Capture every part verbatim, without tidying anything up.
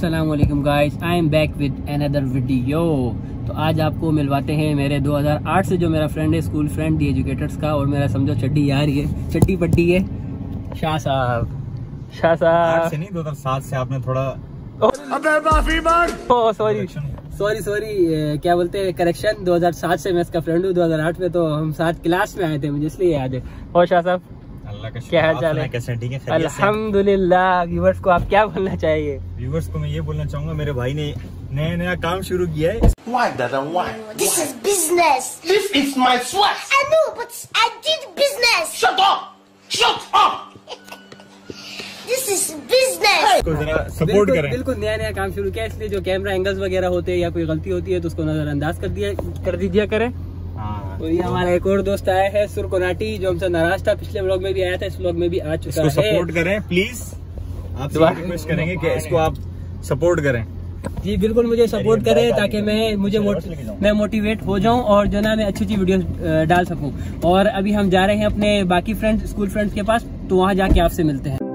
अस्सलाम वालेकुम guys, I am back with another video. तो आज आपको मिलवाते हैं मेरे दो हज़ार आठ से जो मेरा फ्रेंड है, स्कूल फ्रेंड दी एजुकेटर्स का, और मेरा समझो चड्डी यार ये चड्डी पट्टी है, शाह साहब। शाह साहब से नहीं, दो हज़ार सात से आपने थोड़ा अबे माफी मांग। ओह सॉरी सॉरी सॉरी क्या बोलते हैं, करेक्शन। दो हज़ार सात से मैं इसका फ्रेंड हूँ। दो हज़ार आठ में तो हम साथ क्लास में आए थे, मुझे इसलिए याद है। और शाह साहब अल्लाह का क्या हाल चाल है? कैसे? ठीक है, अल्हम्दुलिल्लाह। व्यूअर्स को आप क्या बोलना चाहिए? व्यूअर्स को मैं ये बोलना चाहूंगा, मेरे भाई ने नया नया काम शुरू किया है। Why, Dada, why? This is business. This is my sweat. I know, but I did business. Shut up! Shut up! This is business. को जरा सपोर्ट करें। बिल्कुल नया नया काम शुरू किया, इसलिए जो कैमरा एंगल्स वगैरह होते हैं या कोई गलती होती है तो उसको नजरअंदाज कर दिया कर दीजिए करें। तो ये हमारा एक और दोस्त आया है सुरकोनाटी, जो हमसे नाराज था, पिछले व्लॉग में भी आया था, इस व्लॉग में भी आ चुका है। इसको सपोर्ट करें प्लीज, आपसे रिक्वेस्ट करेंगे कि इसको आप सपोर्ट करें। जी बिल्कुल, मुझे सपोर्ट करें ताकि मैं मुझे मोट, मैं मोटिवेट हो जाऊं और जो ना मैं अच्छी अच्छी वीडियोस डाल सकूं। और अभी हम जा रहे हैं अपने बाकी फ्रेंड्स, स्कूल फ्रेंड्स के पास, तो वहां जाके आपसे मिलते हैं।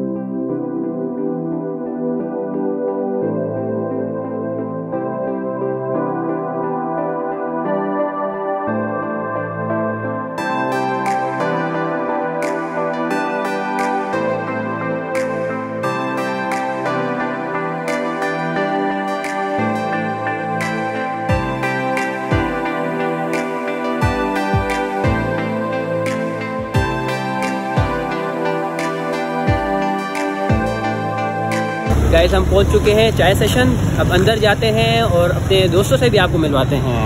गाइस हम पहुंच चुके हैं चाय सेशन। अब अंदर जाते हैं और अपने दोस्तों से भी आपको मिलवाते हैं।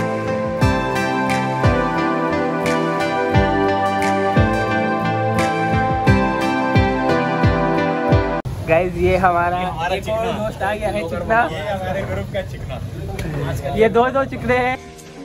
गाइस ये हमारा एक और दोस्त आ गया है, चिकना। ये हमारे ग्रुप का चिकना। ये दो दो चिकने हैं।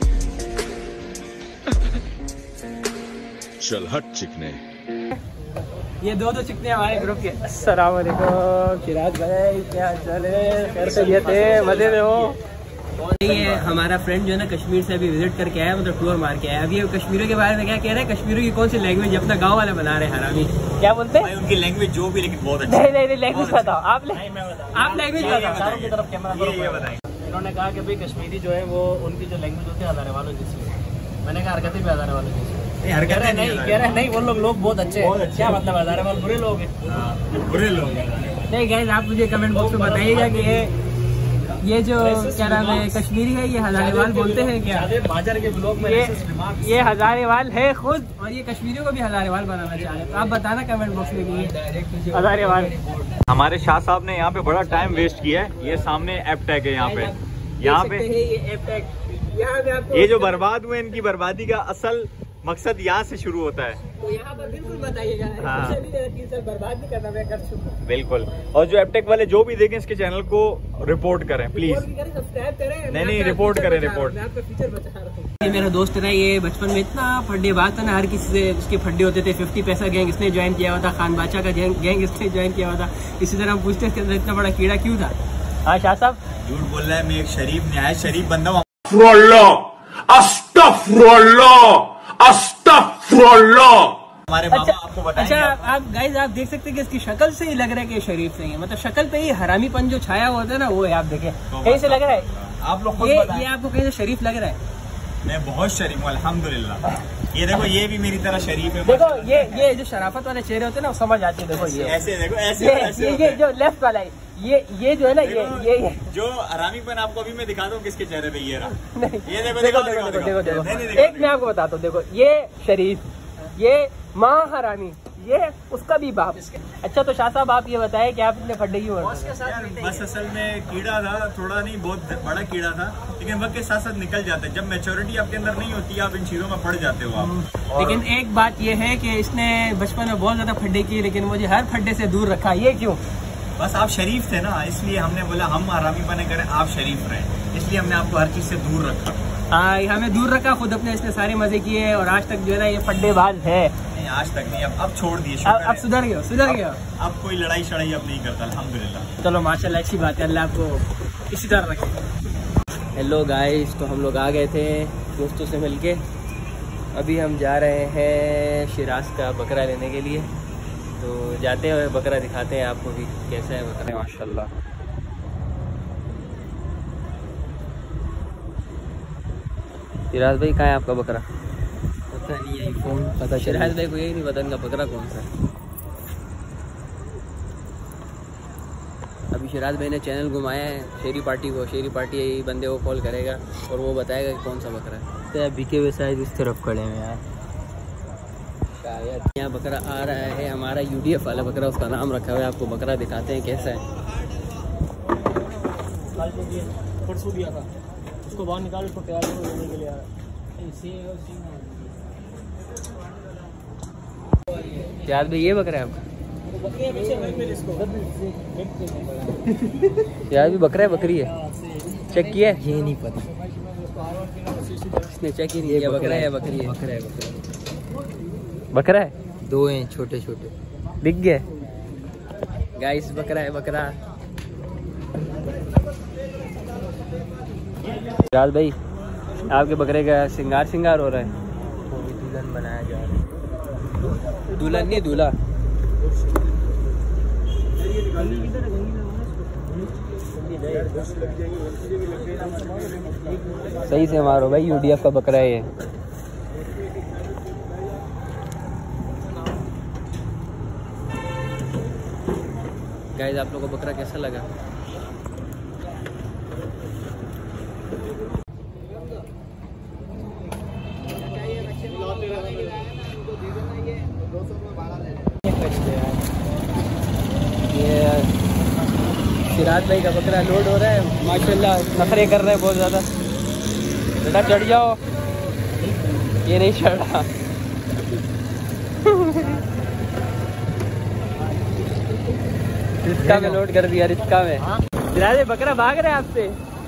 चल हट चिकने। ये दो दो चिकने हमारे ग्रुप के। अस्सलाम वालेकुम चिराग भाई, क्या चल है? खैर से ये थे, मजे में हो? ये हमारा फ्रेंड जो है ना कश्मीर से अभी विजिट करके आया, मतलब टूर मार के आया। अभी ये कश्मीरियों के बारे में क्या कह रहे हैं? कश्मीरियों की कौन सी लैंग्वेज अपना गांव वाले बना रहे हैं हरामी? क्या बोलते हैं? उनकी लैंग्वेज जो भी, लेकिन बहुत अच्छी। नहीं नहीं लैंग्वेज बताओ आप। आप लैंग्वेज बताओ की तरफ कैमरा। इन्होंने कहा कि भाई कश्मीरी जो है वो उनकी जो लैंग्वेज होती है हजारे वालों जैसी। मैंने कहा हरकतें भी हजारे वालों जैसी। कह रहे नहीं कह रहे नहीं वो लोग लोग बहुत अच्छे हैं। क्या मतलब हजारे वाले बुरे लोग हैं? बुरे लोग नहीं गाइस, आप मुझे कमेंट बॉक्स में बताइएगा कि ये ये जो क्या नाम है कश्मीरी है, ये हजारेवाल बोलते हैं क्या? बाजार के ब्लॉग में ये, ये हजारेवाल है खुद, और ये कश्मीरियों को भी हजारेवाल बनाना चाह रहे हैं। तो आप बताना कमेंट बॉक्स में कि ये हजारेवाल। हमारे शाह साहब ने यहाँ पे बड़ा टाइम वेस्ट किया है। ये सामने एप टैग है यहाँ पे, यहाँ पे ये एप टैग, यहाँ पे आपको ये जो बर्बाद हुए, इनकी बर्बादी का असल मकसद यहाँ से शुरू होता है। तो यहाँ पर बिल्कुल बताइएगा। हाँ। बर्बाद नहीं करना, मैं कर चुका हूँ। बिल्कुल। और जो एपटेक वाले जो भी देखें इसके चैनल को रिपोर्ट करें प्लीज। सब्सक्राइब करें। नहीं नहीं रिपोर्ट करें, रिपोर्ट। मैं आपका फीचर बता रहा हूँ। ये मेरा दोस्त है ना, ये बचपन में इतना फड्डे बात था ना, हर किसी से उसके फड्डे होते थे। फिफ्टी पैसा गैंग इसने ज्वाइन किया हुआ था, खान बादशाह का गैंग इसने ज्वाइन किया हुआ था। इसी तरह हम पूछते थे इतना बड़ा कीड़ा क्यों था? हाँ शाह साहब झूठ बोल रहा है, मैं एक शरीफ न्याय शरीफ बंदा हूँ। हमारे मामा अच्छा, आपको बताएंगे। अच्छा आप गाइज आप देख सकते हैं कि इसकी शक्ल से ही लग रहा है कि शरीफ नहीं है, मतलब शक्ल पे ही हरामीपन जो छाया हुआ होता है ना, वो है। आप देखें कहीं से लग रहा है आप लोग खुद ये, बताएं। ये आपको कहीं से शरीफ लग रहा है? मैं बहुत शरीफ हूँ अल्हम्दुलिल्लाह। ये देखो, ये भी मेरी तरह शरीफ है। देखो ये ये जो शराफत वाले चेहरे होते हैं ना, वो समझ आती है। देखो ये ऐसे देखो, ऐसे ये, ऐसे ये, होते ये हैं। जो लेफ्ट वाला है, ये ये जो है ना, ये ये ये जो हरामीपन आपको अभी मैं दिखा दूँ किसके चेहरे पे, ये रहा। नहीं, ये देखो देखो देखो देखो देखो देखो नहीं, नहीं, देखो, एक मैं आपको बताता हूँ। देखो ये शरीफ, ये माँ हरामी, ये उसका भी बाप। अच्छा तो शाह साहब आप ये बताएं कि आप इतने फड्डे क्यों हो? बस असल में कीड़ा था, थोड़ा नहीं बहुत बड़ा कीड़ा था, लेकिन वक्त के साथ साथ निकल जाता है। जब मैच्योरिटी आपके अंदर नहीं होती, आप इन चीजों में पड़ जाते हो आप। लेकिन एक बात ये है कि इसने बचपन में बहुत ज्यादा फड्डे किए, लेकिन मुझे हर फड्डे से दूर रखा। ये क्यों? बस आप शरीफ थे ना, इसलिए हमने बोला हम हरामी बने करें, आप शरीफ रहे, इसलिए हमने आपको हर चीज से दूर रखा। हाँ हमें दूर रखा, खुद अपने इसने सारे मजे किए, और आज तक जो है ना ये फड्डेबाज है। नहीं आज तक नहीं, अब अब छोड़ दिए। अब, अब सुधर गया सुधर गया अब कोई लड़ाई शड़ाई अब नहीं करता अल्हम्दुलिल्लाह। चलो माशाल्लाह, अच्छी बात है, अल्लाह आपको इसी तरह रखे। हेलो गाइस, तो हम लोग आ गए थे दोस्तों से मिलके। अभी हम जा रहे हैं शिराज का बकरा लेने के लिए, तो जाते हुए बकरा दिखाते हैं आपको भी कैसा है बकरा। माशाल्लाह शिराज भाई कहाँ है आपका बकरा? पता नहीं है फोन पता। शिराज भाई को यही नहीं पता इनका बकरा कौन सा है। अभी शिराज भाई ने चैनल घुमाया है शेरी पार्टी को। शेरी पार्टी यही बंदे को कॉल करेगा और वो बताएगा कि कौन सा बकरा है। तो बिके हुए शायद इस तरफ खड़े हैं यार शायद। यहाँ बकरा आ रहा है हमारा यूडीएफ वाला बकरा, उसका नाम रखा हुआ है। आपको बकरा दिखाते हैं कैसा है। परसों दिया था उसको बाहर निकाल उसको तैयार करने के लिए आ याद भाई ये बकरा है आपका? यार भी बकरा है बकरी है? चेक किया है? ये नहीं पता, इसने चेक ही नहीं किया। बकरा है बकरी है? बकरा है बकरा बकरा है। दो हैं छोटे छोटे, दिख गए गाइस। बकरा है बकरा। राज भाई आपके बकरे का सिंगार सिंगार हो रहा है। वो भी दुल्हन बनाया जा रहा है। दुल्हन नहीं दूल्हा। सही से मारो भाई, यूडीएफ का बकरा है ये। गाइस आप लोगों को बकरा कैसा लगा? ये शिराज भाई का बकरा लोड हो रहा है माशाल्लाह। नखरे कर रहे हैं बहुत ज़्यादा। बेटा चढ़ जाओ। ये नहीं चढ़ रहा। रिस्का में लोड कर दिया, रिस्का में। शिराज भाई बकरा भाग रहा है आपसे।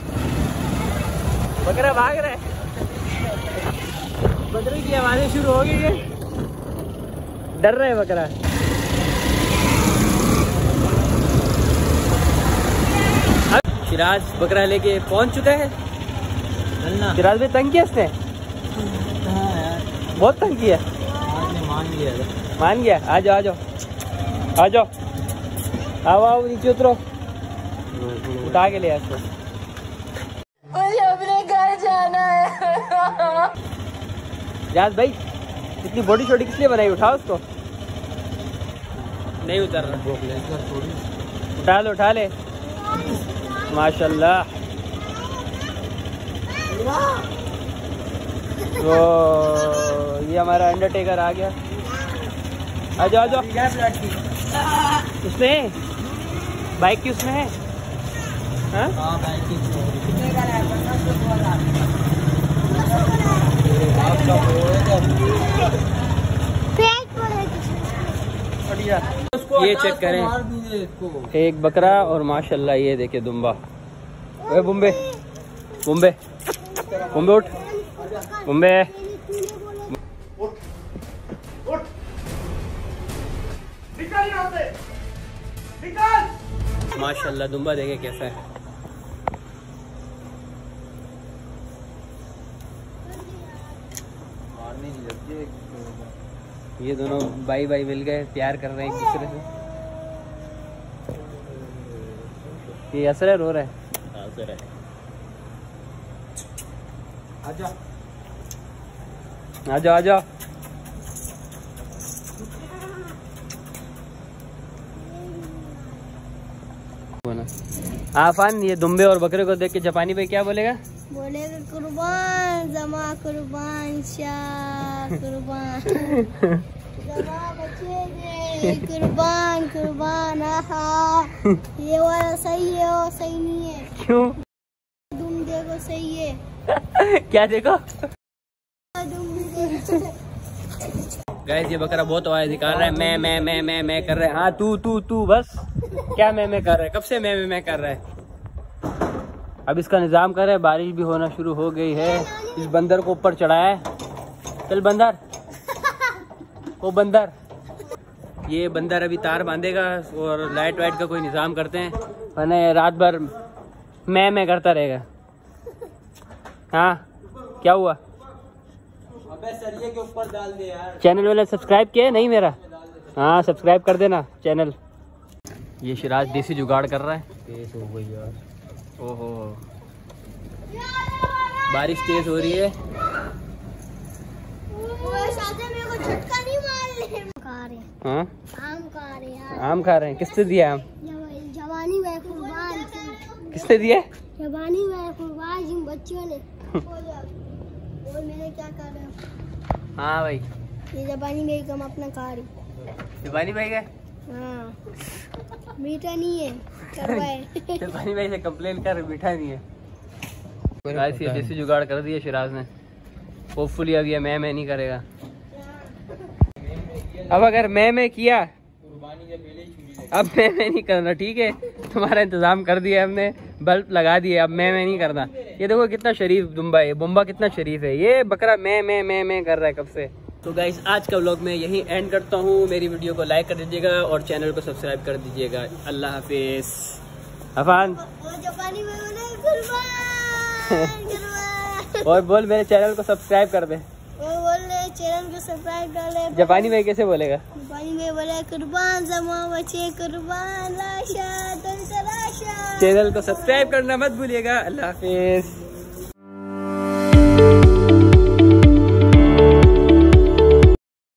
बकरा भाग रहा है। बकरे की आवाज़ें शुरू हो गई है। डर रहा है बकरा। शिराज बकरा लेके पहुंच चुका है। शिराज भाई तंग किया इसने? हाँ यार बहुत तंग किया। मान लिया मान गया। आ जाओ आ जाओ आ जाओ। आओ आओ नीचे उतरो। उठा के ले आ इसको। मुझे अपने घर जाना है। शिराज भाई इतनी बॉडी छोटी किस लिए बनाई? उठाओ उसको। नहीं उतर रहा। उठा लो उठा ले। माशाल्लाह। तो ये हमारा अंडरटेकर आ गया। आ जाओ आ जाओ। उसमें बाइक की उसमें है। हाँ ये चेक करें एक बकरा और माशाल्लाह ये देखिए दुम्बा। ओए बुम्बे बुम्बे बुम्बे उठ बुम्बे। माशाल्लाह दुम्बा देखे कैसा है। ये दोनों भाई भाई मिल गए, प्यार कर रहे हैं एक दूसरे से। ये असर है, रो रहा है। असर है। आजा आजा आजा। आफान ये दुम्बे और बकरे को देख के जापानी भाई क्या बोलेगा? बोलेगा कुर्बान जमा कुर्बान शाह कुर्बान जमा बच्चे दे कुर्बान कुर्बान। आहा ये वाला सही है और सही नहीं है। क्यों? तुम देखो सही है। क्या देखो? तुम गाइस ये बकरा बहुत आवाज निकाल रहा है। मैं मैं मैं मैं मैं कर रहा है। हाँ तू तू तू बस। क्या मैं मैं कर रहा है? कब से मैं मैं मैं कर रहा है? अब इसका निजाम कर रहा है। बारिश भी होना शुरू हो गई है। इस बंदर को ऊपर चढ़ाया है। चल बंदर ओ बंदर। ये बंदर अभी तार बांधेगा और लाइट वाइट का कोई निजाम करते हैं, वरना रात भर मैं मैं करता रहेगा। हाँ क्या हुआ? अबे सरिये के ऊपर डाल दे यार। चैनल वाले सब्सक्राइब किया नहीं मेरा? हाँ सब्सक्राइब कर देना चैनल। ये शिराज देसी जुगाड़ कर रहा है। तेज हो गई यार। ओहो बारिश तेज हो रही है। मेरे को झटका नहीं मार ले। खा रहे हाँ आम खा रहे यार। आम खा रहे हैं। किसने दिया आम? जवानी में कुर्बान। किसने दिया? जवानी में कुर्बान जिन बच्चों ने। और मैंने क्या कर रहा हूँ? हाँ भाई ये जबानी भाई कम अपना खा रही। शिवानी भाई का? हाँ मीठा नहीं है करवाए। शिवानी भाई से कंप्लेन कर, मीठा नहीं है। गाइस ये देसी जुगाड़ कर दिया शिराज ने। होपफुली अब ये मैं मैं नहीं करेगा। अब अगर मैं मैं किया अब मैं मैं नहीं करना, ठीक है? तुम्हारा इंतजाम कर दिया हमने, बल्ब लगा दिए, अब मैं मैं नहीं करना। ये देखो कितना शरीफ दुम्बा है, बुम्बा कितना शरीफ है। ये बकरा मैं मैं मैं मैं कर रहा है कब से। तो गाइस आज का व्लॉग मैं यहीं एंड करता हूँ। मेरी वीडियो को लाइक कर दीजिएगा और चैनल को सब्सक्राइब कर दीजिएगा। अल्लाह हाफिज। अफान और बोल मेरे चैनल को सब्सक्राइब कर दे। और बोल रहे चैनल को सब्सक्राइब डाले। जापानी में कैसे बोलेगा? जापानी में बोले कुर्बान जमा बचे कुर्बान लाशा तुम तराशा। चैनल को सब्सक्राइब करना मत भूलिएगा। अल्लाह हाफिज।